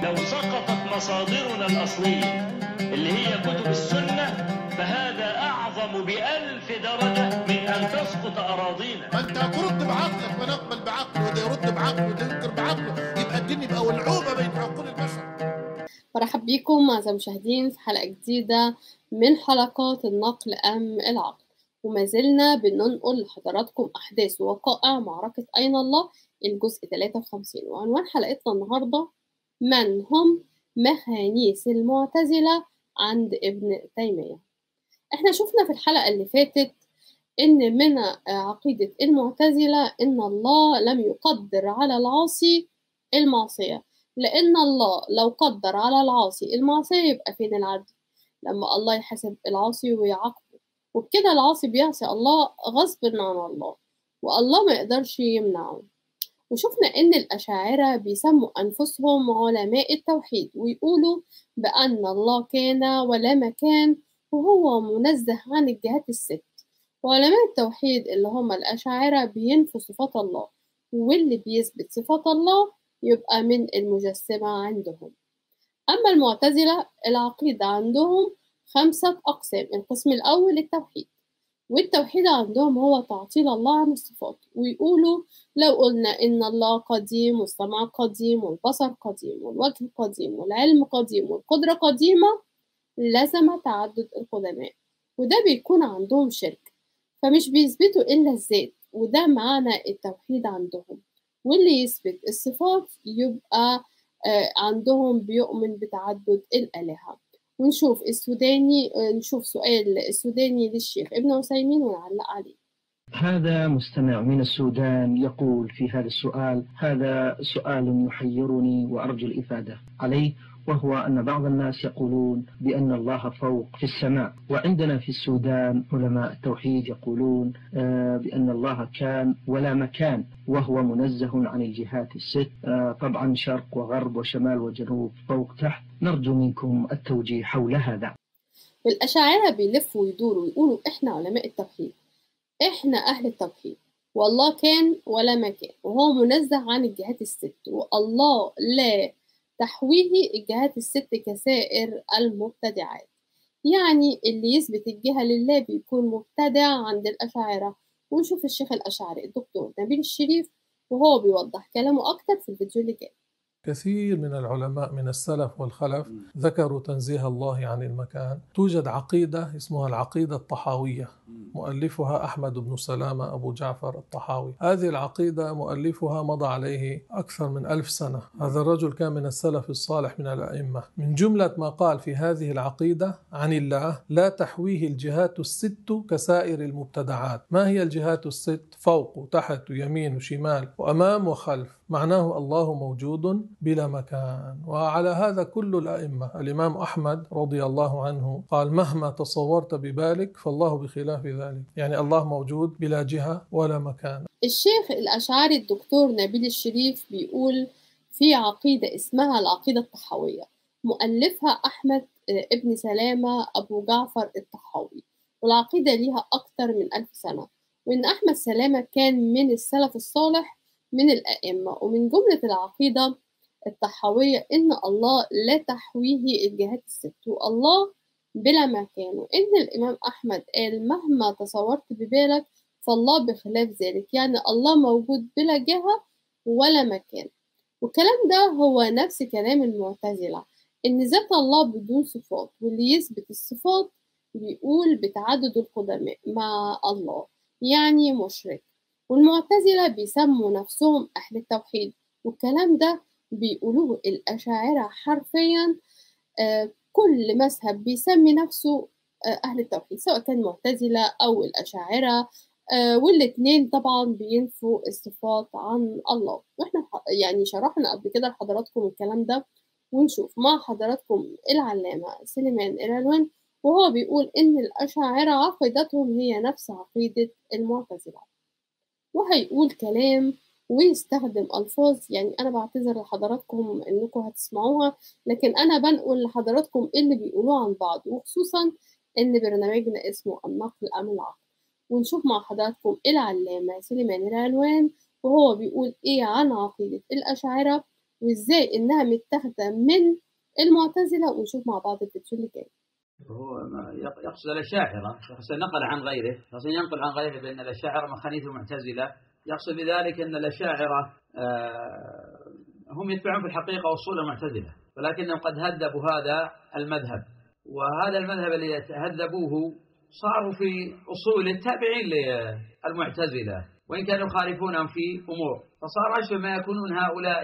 لو سقطت مصادرنا الأصلية اللي هي كتب السنة فهذا أعظم ب1000 درجة من أن تسقط أراضينا. ما أنت هترد بعقلك، ما نقبل بعقله وده يرد بعقله وده ينكر بعقله، يبقى الدين يبقى ولعوبة بين عقول البشر. مرحب بكم أعزائي المشاهدين في حلقة جديدة من حلقات النقل أم العقل، وما زلنا بننقل لحضراتكم أحداث ووقائع معركة أين الله الجزء 53. وعنوان حلقتنا النهاردة: من هم مخانيس المعتزلة عند ابن تيمية. احنا شفنا في الحلقة اللي فاتت إن من عقيدة المعتزلة إن الله لم يقدر على العاصي المعصية، لأن الله لو قدر على العاصي المعصية يبقى فين العدل؟ لما الله يحاسب العاصي ويعاقبه، وبكده العاصي بيعصي الله غصب عن الله، والله ما يقدرش يمنعه. وشفنا إن الأشاعرة بيسموا أنفسهم علماء التوحيد، ويقولوا بأن الله كان ولا مكان وهو منزه عن الجهات الست. وعلماء التوحيد اللي هم الأشاعرة بينفوا صفات الله، واللي بيثبت صفات الله يبقى من المجسمة عندهم. أما المعتزلة العقيدة عندهم 5 أقسام. القسم الأول التوحيد، والتوحيد عندهم هو تعطيل الله عن الصفات، ويقولوا لو قلنا إن الله قديم والسمع قديم والبصر قديم والوجه قديم والعلم قديم والقدرة قديمة لزم تعدد القدماء، وده بيكون عندهم شرك، فمش بيثبتوا إلا الذات، وده معنى التوحيد عندهم. واللي يثبت الصفات يبقى عندهم بيؤمن بتعدد الآلهة. ونشوف السوداني، نشوف سؤال السوداني للشيخ ابن عثيمين ونعلق عليه. هذا مستمع من السودان يقول في هذا السؤال: هذا سؤال يحيرني وأرجو الإفادة عليه، وهو أن بعض الناس يقولون بأن الله فوق في السماء، وعندنا في السودان علماء التوحيد يقولون بأن الله كان ولا مكان وهو منزه عن الجهات الست، طبعا شرق وغرب وشمال وجنوب فوق تحت. نرجو منكم التوجيه حول هذا. والأشاعرة بيلفوا ويدوروا ويقولوا إحنا علماء التوحيد، إحنا أهل التوحيد، والله كان ولا مكان وهو منزه عن الجهات الست، والله لا تحويه الجهات الست كسائر المبتدعات. يعني اللي يثبت الجهة لله بيكون مبتدع عند الأشاعرة. ونشوف الشيخ الأشعري الدكتور نبيل الشريف وهو بيوضح كلامه أكتر في الفيديو اللي جاي. كثير من العلماء من السلف والخلف ذكروا تنزيه الله عن المكان. توجد عقيدة اسمها العقيدة الطحاوية، مؤلفها أحمد بن سلامة أبو جعفر الطحاوي. هذه العقيدة مؤلفها مضى عليه أكثر من 1000 سنة. هذا الرجل كان من السلف الصالح من الأئمة. من جملة ما قال في هذه العقيدة عن الله: لا تحويه الجهات الست كسائر المبتدعات. ما هي الجهات الست؟ فوق وتحت ويمين وشمال وأمام وخلف. معناه الله موجود بلا مكان. وعلى هذا كل الأئمة. الإمام أحمد رضي الله عنه قال: مهما تصورت ببالك فالله بخلاف ذلك. يعني الله موجود بلا جهة ولا مكان. الشيخ الأشعري الدكتور نبيل الشريف بيقول في عقيدة اسمها العقيدة الطحاوية، مؤلفها أحمد ابن سلامة أبو جعفر الطحاوي، والعقيدة ليها أكتر من 1000 سنة، وإن أحمد سلامة كان من السلف الصالح من الأئمة. ومن جملة العقيدة الطحاوية إن الله لا تحويه الجهات الست، والله بلا مكان، وإن الإمام أحمد قال مهما تصورت ببالك فالله بخلاف ذلك، يعني الله موجود بلا جهة ولا مكان. والكلام ده هو نفس كلام المعتزلة، إن ذات الله بدون صفات، واللي يثبت الصفات بيقول بتعدد القدماء مع الله، يعني مشرك. والمعتزلة بيسموا نفسهم أهل التوحيد، والكلام ده بيقولوه الأشاعرة حرفيا. كل مذهب بيسمي نفسه أهل التوحيد، سواء كان معتزلة أو الأشاعرة، والاتنين طبعا بينفوا الصفات عن الله. واحنا يعني شرحنا قبل كده لحضراتكم الكلام ده. ونشوف مع حضراتكم العلامة سليمان العلوان وهو بيقول إن الأشاعرة عقيدتهم هي نفس عقيدة المعتزلة، وهيقول كلام ويستخدم ألفاظ يعني أنا بعتذر لحضراتكم إنكم هتسمعوها، لكن أنا بنقل لحضراتكم اللي بيقولوه عن بعض، وخصوصا إن برنامجنا اسمه النقل أم العقل. ونشوف مع حضراتكم العلامة سليمان العلوان وهو بيقول إيه عن عقيدة الأشاعرة وإزاي إنها متاخدة من المعتزلة، ونشوف مع بعض الفيديو اللي جاي. هو يقصد الأشاعرة، يقصد نقل عن غيره، يقصد ينقل عن غيره بأن الأشاعرة مخانيث المعتزلة. يقصد بذلك أن الأشاعرة هم يتبعون في الحقيقة أصول المعتزلة، ولكنهم قد هذبوا هذا المذهب، وهذا المذهب اللي هذبوه صاروا في أصول التابعين للمعتزلة، وإن كانوا يخالفونهم في أمور، فصار أشبه ما يكونون هؤلاء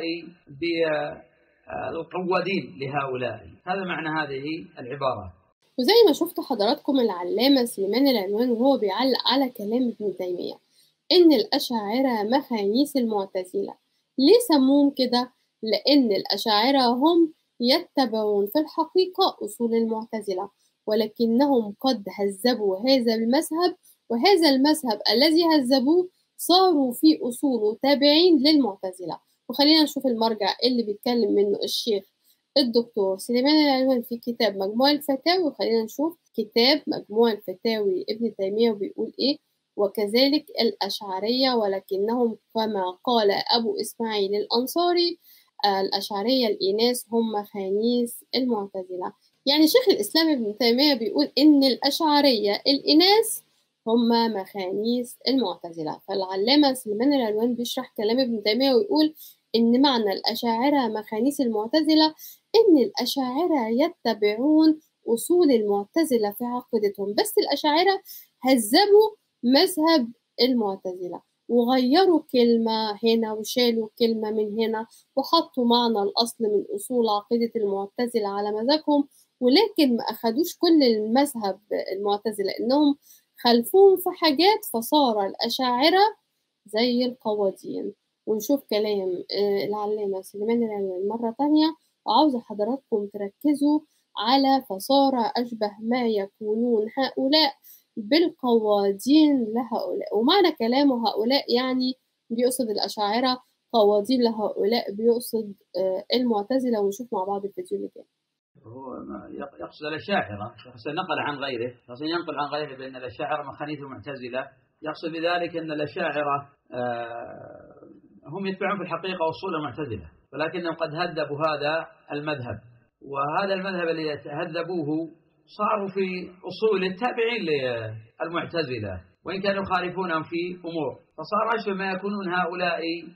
بالقوادين لهؤلاء. هذا معنى هذه العبارة. وزي ما شفتوا حضراتكم العلامة سليمان العلوان وهو بيعلق على كلام ابن تيمية إن الأشاعرة مخانيث المعتزلة. ليه سموهم كده؟ لأن الأشاعرة هم يتبعون في الحقيقة أصول المعتزلة، ولكنهم قد هذبوا هذا المذهب، وهذا المذهب الذي هذبوه صاروا في أصوله تابعين للمعتزلة. وخلينا نشوف المرجع اللي بيتكلم منه الشيخ الدكتور سليمان العلوان في كتاب مجموع الفتاوي. وخلينا نشوف كتاب مجموع الفتاوي ابن تيمية وبيقول إيه: وكذلك الأشعرية، ولكنهم كما قال أبو إسماعيل الأنصاري الأشعرية الإناث هم مخانيث المعتزلة. يعني شيخ الإسلام ابن تيمية بيقول إن الأشعرية الإناث هم مخانيث المعتزلة. فالعلامة سليمان العلوان بيشرح كلام ابن تيمية ويقول إن معنى الأشاعرة مخانيث المعتزلة إن الأشاعرة يتبعون أصول المعتزلة في عقيدتهم، بس الأشاعرة هذبوا مذهب المعتزلة وغيروا كلمة هنا وشالوا كلمة من هنا وحطوا معنى الأصل من أصول عقيدة المعتزلة على مزاجهم، ولكن ما أخدوش كل المذهب المعتزلة، إنهم خلفوهم في حاجات فصار الأشاعرة زي القوادين. ونشوف كلام العلامة سليمان العلوان مرة تانية، وعاوزة حضراتكم تركزوا على فصار أشبه ما يكونون هؤلاء بالقوادين لهؤلاء. ومعنى كلامه هؤلاء يعني بيقصد الأشاعرة، قوادين لهؤلاء بيقصد المعتزلة. ونشوف مع بعض الفيديو اللي جاي. هو يقصد الأشاعرة، يقصد نقل عن غيره، يقصد ينقل عن غيره بأن الأشاعرة مخانيث المعتزلة. يقصد بذلك أن الأشاعرة هم يتبعون في الحقيقة أصول المعتزلة، ولكنهم قد هذبوا هذا المذهب، وهذا المذهب اللي هذبوه صاروا في أصول التابعين للمعتزلة، وإن كانوا يخالفونهم في أمور، فصار أشبه ما يكونون هؤلاء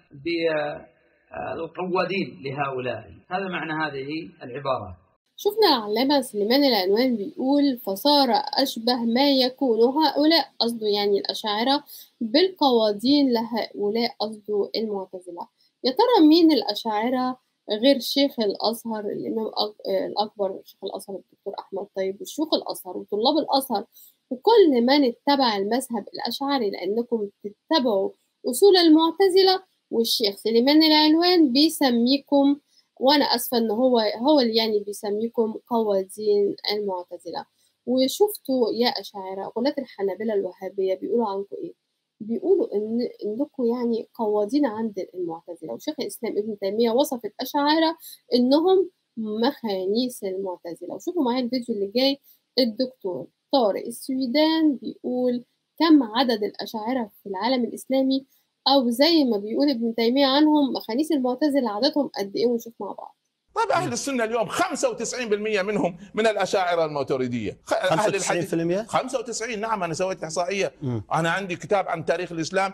بالقوادين لهؤلاء. هذا معنى هذه العبارة. شفنا العلامة سليمان العلوان بيقول فصار أشبه ما يكون هؤلاء، قصده يعني الأشاعرة، بالقوادين لهؤلاء، قصده المعتزلة. يا ترى مين الأشاعرة غير شيخ الأزهر الإمام الأكبر شيخ الأزهر الدكتور أحمد طيب وشيوخ الأزهر وطلاب الأزهر وكل من اتبع المذهب الأشعري، لأنكم تتبعوا أصول المعتزلة، والشيخ سليمان العلوان بيسميكم، وأنا أسفة إن هو اللي يعني بيسميكم قوادين المعتزلة. وشفتوا يا أشاعرة غلاة الحنابلة الوهابية بيقولوا عنكم إيه؟ بيقولوا إنكم يعني قوادين عند المعتزلة. وشيخ الإسلام ابن تيمية وصف الأشاعرة إنهم مخانيث المعتزلة. وشوفوا معايا الفيديو اللي جاي. الدكتور طارق السويدان بيقول كم عدد الأشاعرة في العالم الإسلامي، أو زي ما بيقول ابن تيمية عنهم مخانيث المعتزلة عددهم قد إيه، ونشوف مع بعض. طيب أهل السنة اليوم 95% منهم من الأشاعرة الماتريدية. 95%؟ 95. نعم، أنا سويت إحصائية. أنا عندي كتاب عن تاريخ الإسلام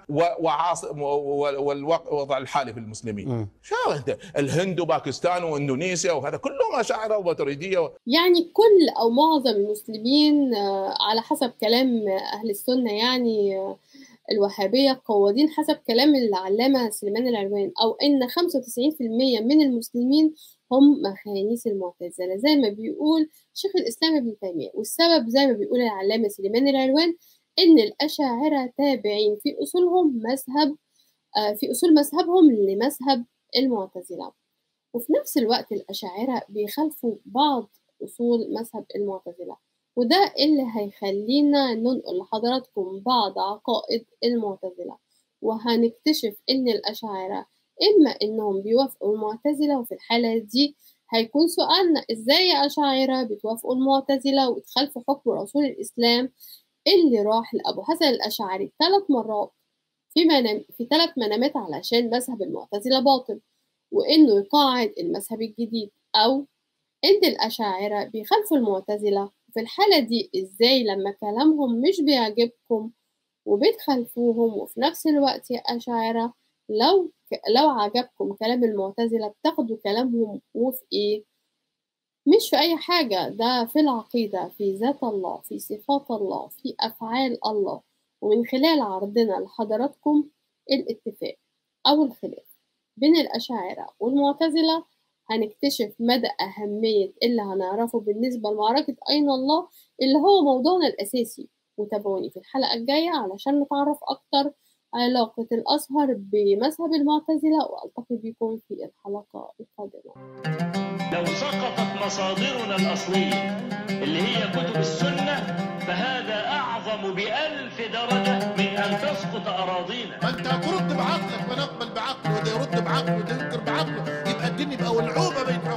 والوضع الحالي في المسلمين. شو أنت الهند وباكستان وإندونيسيا وهذا كلهم أشاعرة وماتريدية. يعني كل أو معظم المسلمين على حسب كلام أهل السنة يعني الوهابية قوادين حسب كلام العلامة سليمان العلوان، أو إن 95% من المسلمين هم مخانيث المعتزلة زي ما بيقول شيخ الإسلام ابن تيمية. والسبب زي ما بيقول العلامة سليمان العلوان إن الأشاعرة تابعين في أصولهم في أصول مذهبهم لمذهب المعتزلة، وفي نفس الوقت الأشاعرة بيخالفوا بعض أصول مذهب المعتزلة. وده اللي هيخلينا ننقل لحضراتكم بعض عقائد المعتزلة، وهنكتشف إن الأشاعرة إما إنهم بيوافقوا المعتزلة، وفي الحالة دي هيكون سؤالنا إزاي يا أشاعرة بتوافقوا المعتزلة وتخالفوا حكم رسول الإسلام اللي راح لأبو حسن الأشعري 3 مرات في 3 منامات علشان مذهب المعتزلة باطل، وإنه يقاعد المذهب الجديد، أو إن الأشاعرة بيخالفوا المعتزلة. في الحالة دي إزاي لما كلامهم مش بيعجبكم وبتخالفوهم، وفي نفس الوقت يا أشاعرة لو عجبكم كلام المعتزلة بتاخدوا كلامهم وفي إيه؟ مش في أي حاجة، ده في العقيدة، في ذات الله، في صفات الله، في أفعال الله. ومن خلال عرضنا لحضراتكم الاتفاق أو الخلاف بين الأشاعرة والمعتزلة هنكتشف مدى أهمية اللي هنعرفه بالنسبة لمعركة أين الله اللي هو موضوعنا الأساسي. وتابعوني في الحلقة الجاية علشان نتعرف أكتر علاقة الأزهر بمذهب المعتزلة، وألتقي بكم في الحلقة القادمة. لو سقطت مصادرنا الأصلية اللي هي كتب السنة فهذا أعظم ب1000 درجة من أن تسقط أراضينا. ما انت هترد بعقلك، فنقبل بعقله، وده يرد بعقله، وده ينكر بعقله، يبقى الدين يبقى ولعوبه بين